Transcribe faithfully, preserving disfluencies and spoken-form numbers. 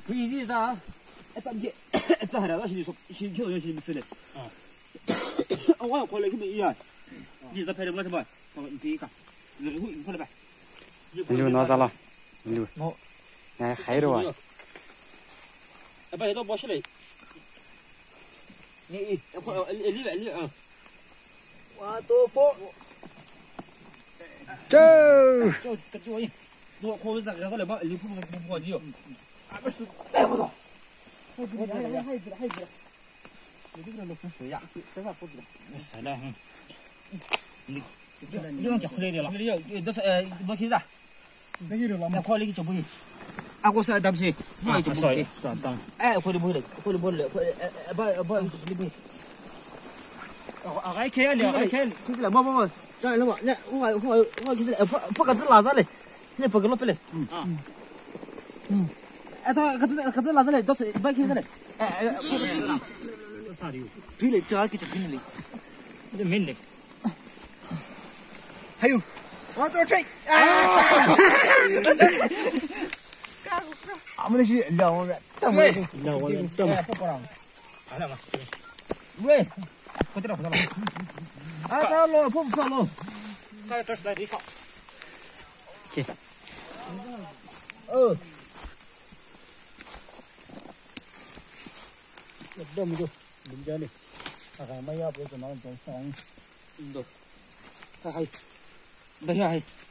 你你咋？哎，咱们去，这还来到心里说，心跳就心死了。啊。我要过来，他们一样。你这拍的我什么？我你第一个，你会你过来吧。 你留哪咋了？你留。 我。 哎，还着啊。 哎，把这都包起来。你你，快，里边里啊。我多包。 走。 走，跟着我一。我可是让他来把里不不不不你哟。啊，不是，带不到。还不还还还一只还一只。你这个都跟水呀，这啥不知道？是嘞，嗯。你你往家回来的了？回来要，都是呃，我开啥？这有了吗？快那个就不行。啊，我是对不起，我就不会。是当。哎，回来不回来？回来不回来？回哎哎不不你不。啊啊！还开了，还开了，开了，不不不，这样了嘛？那我我我就是不不个子拉上来，你不给我回来。嗯啊。嗯。哎，他可是可是拉上来，都是不开上来。哎哎，不是啦。啥的？对了，这个就对了。这没那个。还有，往这吹！啊！俺们那些两人，对，两人，这么不让，来来吧，喂，快点了，快点了，啊，走喽，不不喽，来这来这靠，去，哦，这么多，人家的，看看没要不就拿点上，嗯，都，还还，没有还。